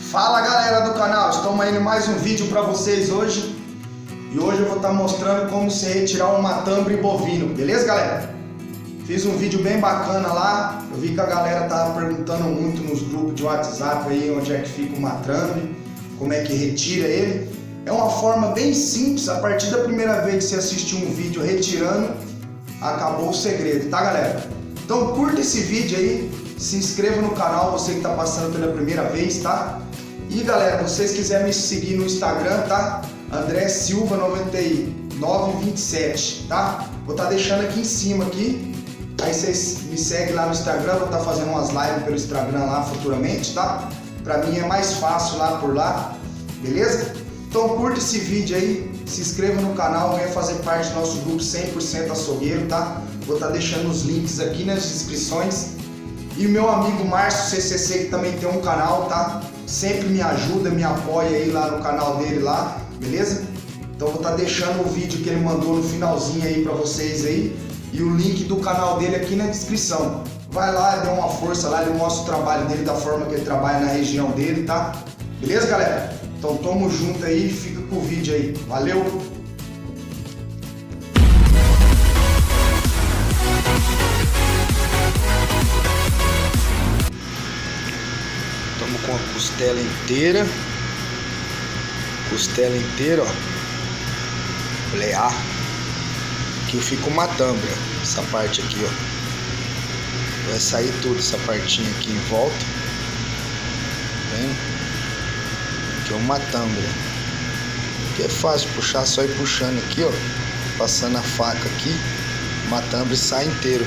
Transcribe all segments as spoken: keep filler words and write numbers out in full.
Fala galera do canal, estamos aí em mais um vídeo para vocês hoje. E hoje eu vou estar mostrando como se retirar um matambre bovino, beleza galera? Fiz um vídeo bem bacana lá, eu vi que a galera tava perguntando muito nos grupos de WhatsApp aí onde é que fica o matambre, como é que retira ele. É uma forma bem simples, a partir da primeira vez que você assistir um vídeo retirando, acabou o segredo, tá galera? Então curta esse vídeo aí, se inscreva no canal, você que está passando pela primeira vez, tá? E galera, se vocês quiserem me seguir no Instagram, tá? André Silva noventa e nove vinte e sete, tá? Vou estar tá deixando aqui em cima aqui. Aí vocês me seguem lá no Instagram, vou estar tá fazendo umas lives pelo Instagram lá futuramente, tá? Pra mim é mais fácil lá por lá, beleza? Então curta esse vídeo aí, se inscreva no canal, venha fazer parte do nosso grupo cem por cento açougueiro, tá? Vou estar tá deixando os links aqui nas descrições. E o meu amigo Márcio C C C, que também tem um canal, tá? Sempre me ajuda, me apoia aí lá no canal dele lá, beleza? Então vou estar tá deixando o vídeo que ele mandou no finalzinho aí pra vocês aí. E o link do canal dele aqui na descrição. Vai lá, dê uma força lá, ele mostra o trabalho dele da forma que ele trabalha na região dele, tá? Beleza, galera? Então tamo junto aí, fica com o vídeo aí. Valeu! Estamos com a costela inteira. Costela inteira, ó. Plear. Aqui fica o matambre, ó. Essa parte aqui, ó. Vai sair tudo essa partinha aqui em volta. Tá vendo? Aqui é o matambre. Aqui é fácil puxar, só ir puxando aqui, ó. Passando a faca aqui. O matambre sai inteiro.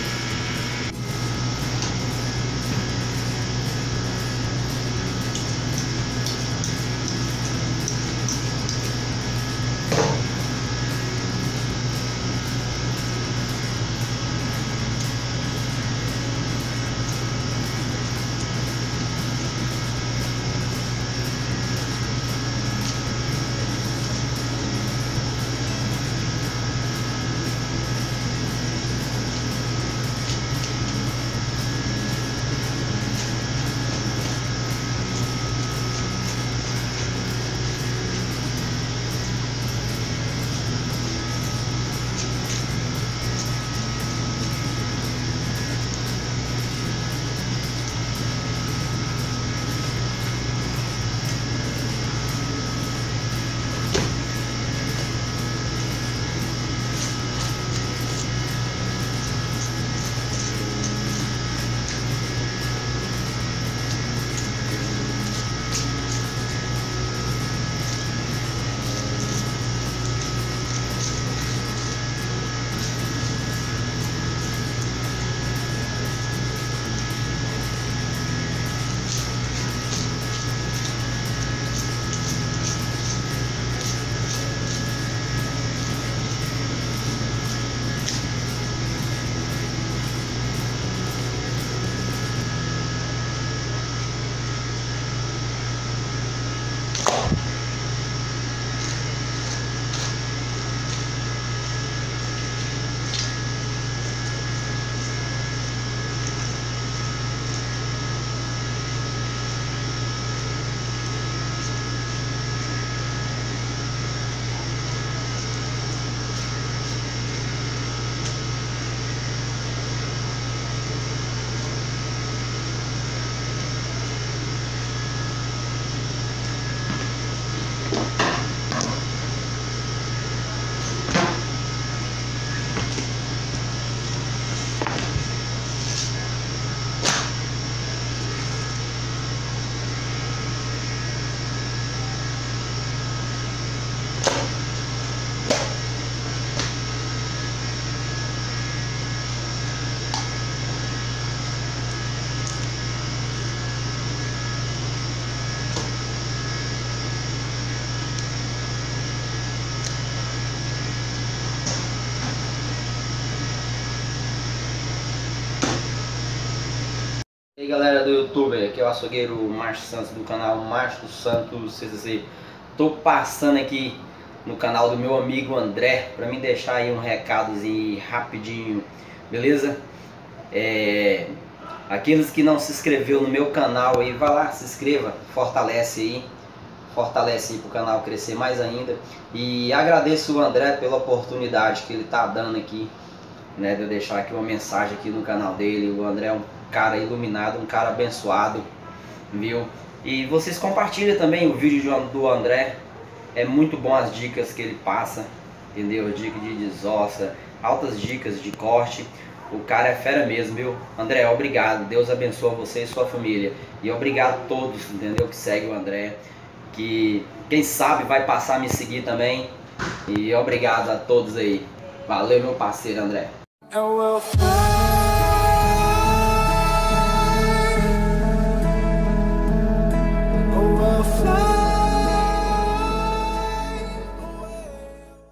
E aí galera do YouTube, aqui é o açougueiro Márcio Santos do canal Márcio Santos C C C. Tô passando aqui no canal do meu amigo André para me deixar aí um recadozinho rapidinho, beleza? É, Aqueles que não se inscreveu no meu canal aí, vai lá, se inscreva, fortalece aí, fortalece aí para o canal crescer mais ainda. E agradeço o André pela oportunidade que ele está dando aqui, né, de eu deixar aqui uma mensagem aqui no canal dele. O André é um cara iluminado, um cara abençoado, viu? E vocês compartilhem também o vídeo do André, é muito bom as dicas que ele passa, entendeu? Dica de desossa, altas dicas de corte. O cara é fera mesmo, viu? André, obrigado. Deus abençoe você e sua família. E obrigado a todos, entendeu? Que seguem o André. Que quem sabe vai passar a me seguir também. E obrigado a todos aí. Valeu, meu parceiro André.